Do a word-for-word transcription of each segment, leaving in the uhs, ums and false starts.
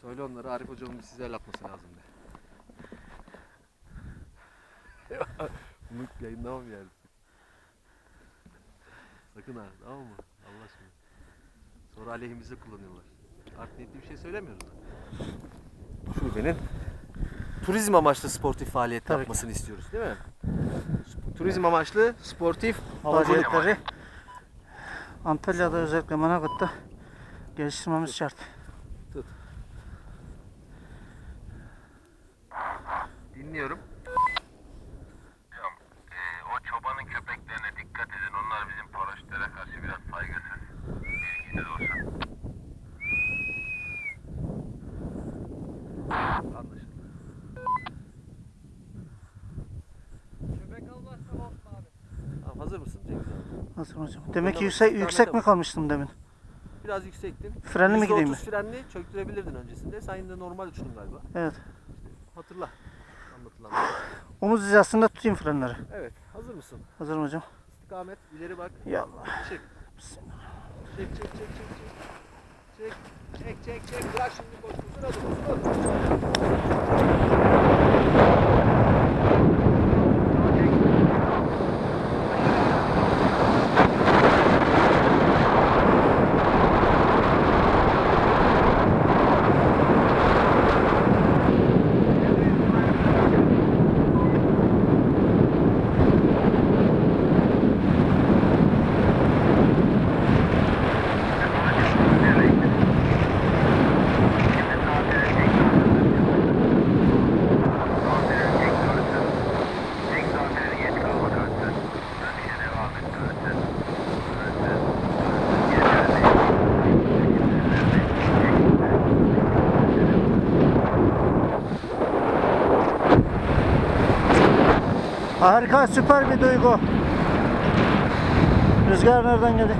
Söyle onlara Arif hocamın size el atması lazım de. Bunu yayınlamam yani. Sakın ha, tamam mı? Allah aşkına. Sonra aleyhimize kullanıyorlar. Art niyetli bir şey söylemiyoruz. Şubenin turizm amaçlı sportif faaliyet Tabii yapmasını ki. istiyoruz, değil mi? Turizm amaçlı sportif faaliyetleri Antalya'da özellikle Manavgat'ta geliştirmemiz Tut. şart. Tut. Dinliyorum. Hocam, e, o çobanın köpeklerine dikkat edin. Onlar bizim paraşütlere karşı biraz saygısız. Bilginiz olsun. Anlaşıldı. Köpek almazsam olsun abi. Tamam, hazır mısın Cengiz abi? Hazır hocam. Demek ki yüksek, yüksek mi kalmıştım demin? Biraz yüksektin. Frenli mi gideyim mi? Frenli çöktürebilirdin öncesinde. Sen yine normal uçtun galiba. Evet. Hatırla. Anlatılanları. Omuz hizasında tutayım frenleri. Evet. Hazır mısın? Hazırım hocam. İstikamet. İleri bak. Yallah. Çık. Çek çek çek çek çek. Çek çek çek çek. Bırak şimdi boş. Uzun adım. Uzun adım. Harika, süper bir duygu. Rüzgar nereden geldi?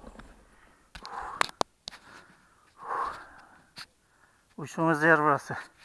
Uçtuğumuz yer burası.